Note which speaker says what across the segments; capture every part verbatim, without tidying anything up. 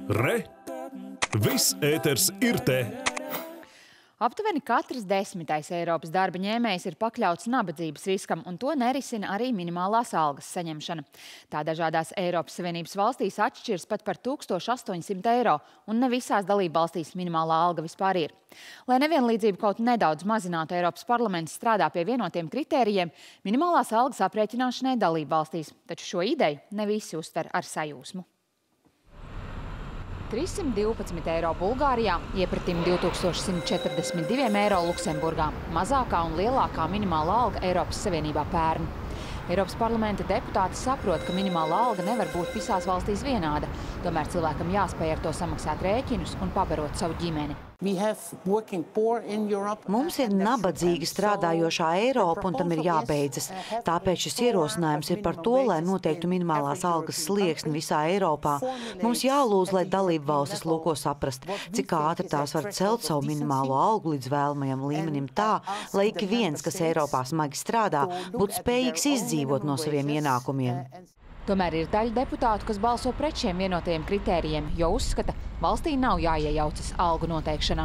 Speaker 1: Re! Viss ēters ir te!
Speaker 2: Aptuveni katrs desmitais Eiropas darba ņēmējs ir pakļauts nabadzības riskam, un to nerisina arī minimālās algas saņemšana. Tā dažādās Eiropas Savienības valstīs atšķiras pat par tūkstoš astoņsimt eiro, un ne visās dalībvalstīs minimālā alga vispār ir. Lai nevienlīdzību kaut nedaudz mazinātu, Eiropas parlaments strādā pie vienotiem kritērijiem minimālās algas aprēķināšanai dalībvalstīs, taču šo ideju ne visi uztver ar sajūsmu. trīssimt divpadsmit eiro Bulgārijā, iepratim divtūkstoš simt četrdesmit divi eiro Luksemburgā. Mazākā un lielākā minimālā alga Eiropas Savienībā pērn. Eiropas parlamenta deputāti saprot, ka minimālā alga nevar būt visās valstīs vienāda. Tomēr cilvēkam jāspēj ar to samaksāt rēķinus un pabarot savu ģimeni.
Speaker 3: Mums ir nabadzīgi strādājošā Eiropa, un tam ir jābeidzas. Tāpēc šis ierosinājums ir par to, lai noteiktu minimālās algas slieksni visā Eiropā. Mums jālūdz, lai dalību valstis lūko saprast, cik ātri tās var celt savu minimālo algu līdz vēlamajam līmenim tā, lai ik viens, kas Eiropā smagi strādā, būtu spējīgs izdzīvot no saviem ienākumiem.
Speaker 2: Tomēr ir daļa deputātu, kas balso pret šiem vienotajiem kritērijiem, jo uzskata, valstī nav jāiejaucas algu noteikšanā.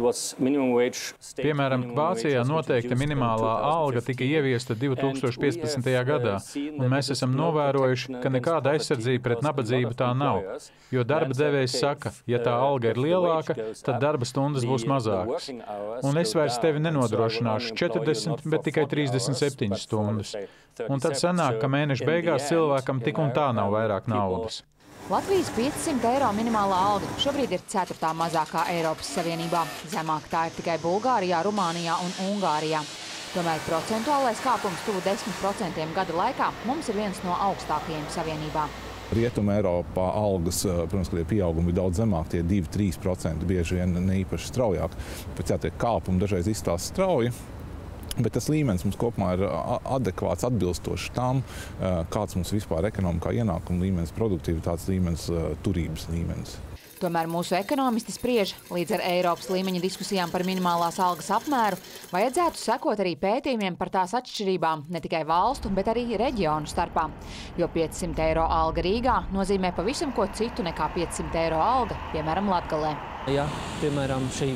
Speaker 4: Piemēram, Vācijā noteikta minimālā alga tika ieviesta divi tūkstoši piecpadsmitajā gadā, un mēs esam novērojuši, ka nekāda aizsardzība pret nabadzību tā nav. Jo darba devējs saka, ja tā alga ir lielāka, tad darba stundas būs mazākas. Un es vairs tevi nenodrošināšu četrdesmit, bet tikai trīsdesmit septiņas stundas. Un tad sanāk, ka mēneša beigās cilvēkam tik un tā nav vairāk naudas.
Speaker 2: Latvijas piecsimt eiro minimālā alga šobrīd ir ceturtā mazākā Eiropas Savienībā. Zemāk tā ir tikai Bulgārijā, Rumānijā un Ungārijā. Tomēr procentuālais kāpums tuvu desmit procentiem gada laikā mums ir viens no augstākajiem Savienībā.
Speaker 5: Rietuma Eiropā algas, protams, ka tie pieaugumi ir daudz zemāk, tie divi līdz trīs procenti, bieži vien ne īpaši straujāk. Pēc jā, tie kāpumi dažreiz izstāsta strauji. Bet tas līmenis mums kopumā ir adekvāts, atbilstošs tam, kāds mums vispār ekonomikā ienākuma līmenis, produktivitātes līmenis, turības līmenis.
Speaker 2: Tomēr mūsu ekonomisti spriež, līdz ar Eiropas līmeņa diskusijām par minimālās algas apmēru, vajadzētu sekot arī pētījumiem par tās atšķirībām ne tikai valstu, bet arī reģionu starpā. Jo piecsimt eiro alga Rīgā nozīmē pavisam ko citu nekā piecsimt eiro alga, piemēram, Latgalē.
Speaker 6: Ja, piemēram, šī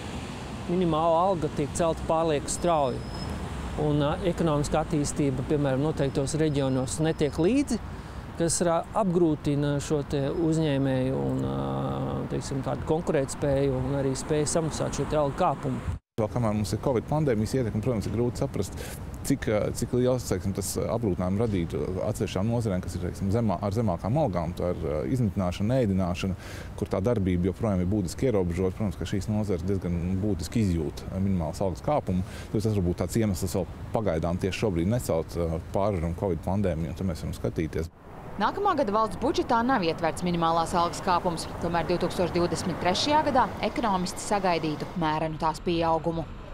Speaker 6: minimāla alga tiek celta pārlieku strauji, un uh, ekonomiska attīstība, piemēram, noteiktos reģionos netiek līdzi, kas apgrūtina šo te uzņēmēju un uh, teiksim, tādu konkurētspēju un arī spēju samaksāt šo te algu kāpumu.
Speaker 5: Vēl kamēr mums ir Covid pandēmijas ietekme, protams, ir grūti saprast, cik, cik liels teiksim, tas apgrūtinājumu radītu atsevišķām nozarēm, kas ir teiksim, zemā, ar zemākām algām. Tā ir izmitināšana, neēdināšana, kur tā darbība joprojām ir būtiski ierobežota. Protams, ka šīs nozares diezgan būtiski izjūt minimālas algas kāpumu. Tas varbūt tāds iemesls vēl pagaidām tieši šobrīd necelt pārvaram Covid pandēmiju, un tad mēs varam skatīties.
Speaker 2: Nākamā gada valsts budžetā nav ietverts minimālās algas kāpums, tomēr divi tūkstoši divdesmit trešajā gadā ekonomisti sagaidītu mērenu tās pieaugumu.